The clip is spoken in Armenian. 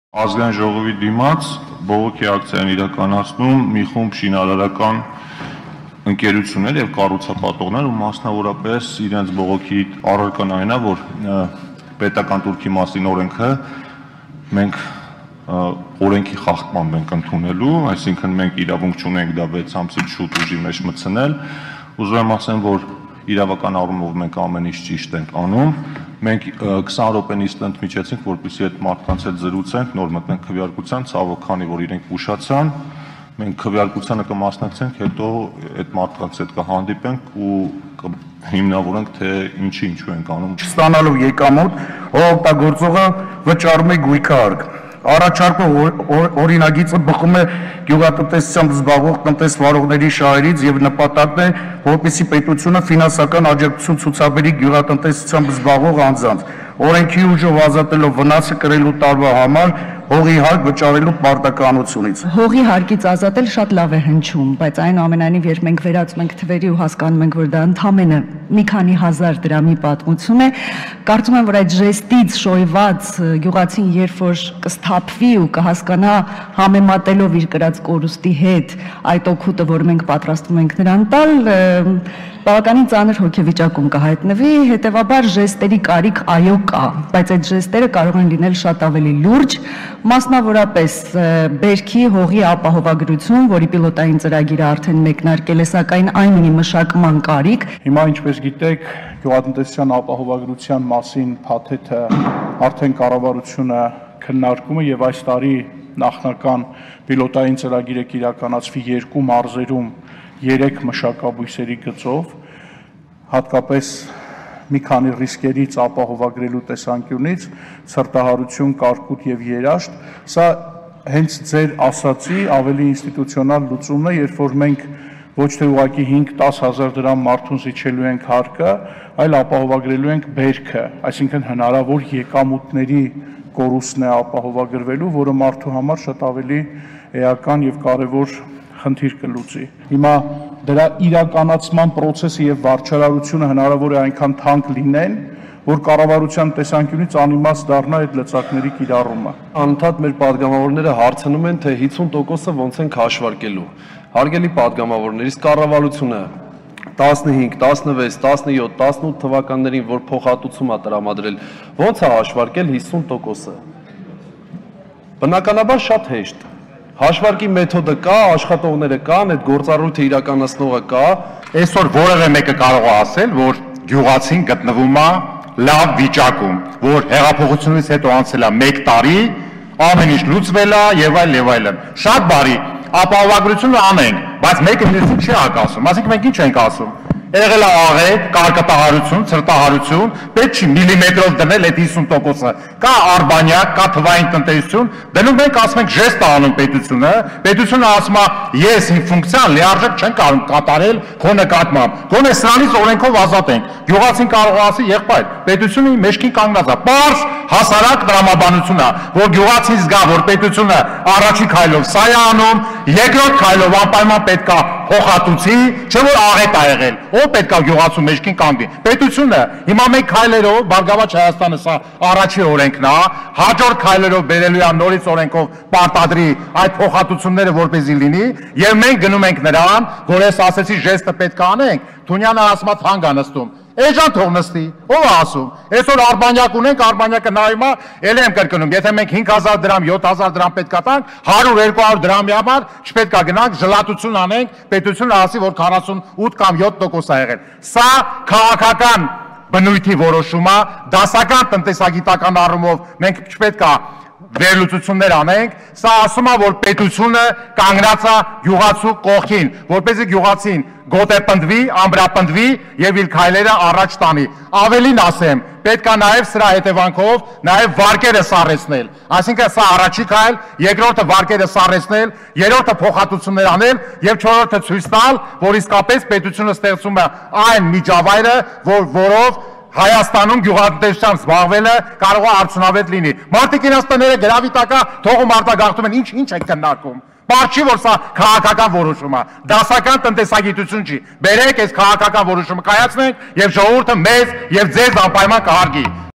Ազգային ժողովի դիմաց բողոքի ակցիա են իրականացնում մի խումբ շինարարական ընկերություններ եւ կառուցապատողներ ու մասնավորապես իրենց բողոքի առարկան այն է, որ պետական տուրքի մասին օրենքը մենք օրենքի խախտման ենք ընդունելու, այսինքն մենք իրավունք չունենք դա 6 ամսից շուտ ուժի մեջ մտցնել, ուզում եմ ասեմ, որ իրավական առումով մենք ամեն ինչ ճիշտ ենք անում, մենք 20 րոպենից ընդմիջեցինք, որպեսզի այդ մարդկանց հետ զրուցենք, նոր մտնենք քվեարկության, ցավոք քանի որ իրենք ուշացան, մենք քվեարկությանը կմասնակցենք, հետո այդ մարդկանց հետ կհանդիպենք ու հիմնավորենք, թե ինչու ենք անում։ Ստանալու եկամուտ, օգտագործողը վճարում է գույքահարկ։ Առաջարկող օրինագիծը բխում է գյուղատնտեսությամբ զբաղվող տնտեսվարողների շահերից եւ նպատակն է, որպեսզի պետությունը ֆինանսական աջակցություն ցուցաբերի գյուղատնտեսությամբ զբաղվող անձանց, օրենքի ուժով ազատելով վնասը կրելու տարվա համար հողի հարկ վճարելու պարտականությունից։ Հողի հարկից ազատել շատ լավ է հնչում, բայց այնուամենայնիվ երբ մենք վերածում ենք թվերի ու հասկանում ենք, որ դա ընդամենը մի քանի հազար դրամի պատմություն է, կարծում եմ, որ այդ ժեստից շոյված գյուղացին երբ որ կսթափվի ու կհասկանա համեմատելով իր կրած կորուստի հետ այդ օգուտը, որ մենք պատրաստվում ենք նրան տալ, բավականին ծանր հոգեվիճակում կհայտնվի, հետևաբար ժեստերի կարիք այո կա, բայց այդ ժեստերը կարող են լինել շատ ավելի լուրջ, մասնավորապես բերքի հողի ապահովագրություն, որի պիլոտային ծրագիրը արդեն մեկնարկել է, սակայն այն ունի մշակման կարիք։ Հիմա ինչպես գիտեք, գյուղատնտեսության ապահովագրության մասին փաթեթը արդեն կառավարությունը քննարկում է եւ այս տարի նախնական պիլոտային ծրագիրը կիրականացվի 2 մարզերում 3 մշակաբույսերի գծով, հատկապես մի քանի ռիսկերից ապահովագրելու տեսանկյունից, ցրտահարություն, կարկուտ եւ երաշտ, սա հենց ձեր ասացի ավելի ինստիտուցիոնալ լուծումն է, երբ որ մենք ոչ թե ուղղակի 5-10 հազար դրամ մարդուն զիջելու ենք հարկը, այլ ապահովագրելու ենք բերքը, այսինքն հնարավոր եկամուտների կորուստն է ապահովագրվելու, որը մարդու համար շատ ավելի էական եւ կարեւոր խնդիր կլուծի։ Հիմա դրա իրականացման process-ը եւ վարչարարությունը հնարավոր է այնքան թանկ լինեն, որ կառավարության տեսանկյունից անիմաստ դառնա այդ լծակների կիրառումը։ Անընդհատ մեր падգամավորները հարցնում են, թե 50%-ը ոնց ենք հաշվարկելու։ Հարգելի падգամավորներ, իսկ կառավարությունը 15, 16, 17, 18 թվականներին, որ փոխհատուցում է տրամադրել, ոնց է հաշվարկել 50%-ը։ Բնականաբար շատ հեշտ։ Հաշվարկի մեթոդը կա, աշխատողները կան, այդ գործառույթը իրականացնողը կա։ Այսօր որևէ մեկը կարող է ասել, որ գյուղացին գտնվում է լավ վիճակում, որ հեղափոխությունից հետո անցել է 1 տարի, ամեն ինչ լուծվել է եւ այլն։ Շատ բարի, ապահովագրությունը անենք, բայց մեկը մյուսին չի հակասում, այսինքն մենք ինչ ենք ասում։ Եղել է աղետ, կարկտահարություն, ցրտահարություն, պետք չի միլիմետրով դնել այդ 50%-ը։ Կա արբանյակ, կա թվային տնտեսություն, դնում մենք ասում ենք ժեստ անում պետությունը ասում է ես իմ ֆունկցիան լիարժեք չեմ կարող կատարել քո նկատմամբ։ Գոնե սրանից օրենքով ազատ ենք։ Գյուղացին կարող է ասի եղբայր, պետությունը իմ մեջքին կանգնած է։ Պարզ հասարակ տրամաբանություն է, որ գյուղացին զգա, որ պետությունը առաջի քայլով սա է անում, երկրորդ քայլով անպայման պետք է փոխհատուցի, չէ որ աղետ է եղել։ Ո՞վ պետք է գյուղացու մեջքին կանգնի։ Պետությունը հիմա մենք քայլերով Բարգավաճ Հայաստանը սա առաջի օրենքն է, հաջորդ քայլերով բերելու է նորից օրենքով պարտադրի այդ փոխհատուցումները որպեսզի լինի, եւ մենք գնում ենք նրան, որ ես ասեցի ժեստը պետք է անենք, Թունյանը ասում է թանկ է նստում։ Էժան թող նստի, ով է ասում։ Այսօր արբանյակ ունենք, արբանյակը նայում է, ելի եմ կրկնում, եթե մենք 5000 դրամ, 7000 դրամ պետք է տանք, 100-200 դրամի համար չպետք է գնանք, ժլատություն անենք, պետությունը ասի, որ 48 կամ 7% է եղել։ Սա քաղաքական բնույթի որոշում է, դասական տնտեսագիտական առումով մենք չպետք է վերլուծություններ անենք, սա ասում է, որ պետությունը կանգնած է գյուղացու կողքին, որպեսզի գյուղացին գոտեպնդվի, ամբրապնդվի եւ իր քայլերը առաջ տանի։ Ավելին ասեմ, պետք է նաեւ սրա հետևանքով նաեւ վարկերը սառեցնել։ Այսինքն սա առաջի քայլ, երկրորդը վարկերը սառեցնել, երրորդը փոխհատուցումներ անել եւ չորրորդը ցույց տալ, որ իսկապես պետությունը ստեղծում է այն միջավայրը, որով Հայաստանում գյուղատնտեսությամբ զբաղվելը կարող է արդյունավետ լինի։ Մարդիկ իրենց տները գրավի տակա թողում արտագաղթում են, ինչ եք քննարկում։ Բարձ չի, որ սա քաղաքական որոշում է, դասական տնտեսագիտություն չի։ Բերեք այս քաղաքական որոշումը կայացնենք եւ ժողովուրդը մեզ եւ ձեզ անպայման կհարգի։